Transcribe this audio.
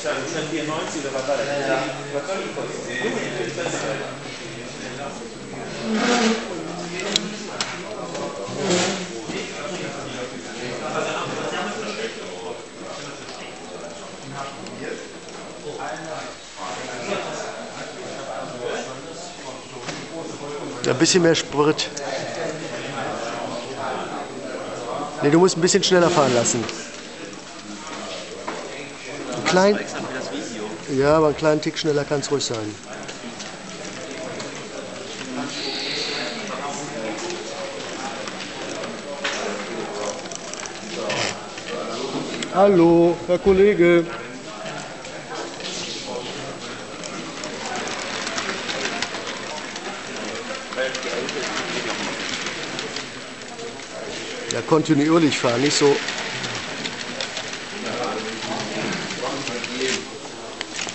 194 oder was war das? Was soll die kosten? Ein bisschen mehr Sprit. Ne, du musst ein bisschen schneller fahren lassen. Ein klein, ja, aber einen kleinen Tick schneller kann es ruhig sein. Hallo, Herr Kollege. Ja, kontinuierlich fahren, nicht so.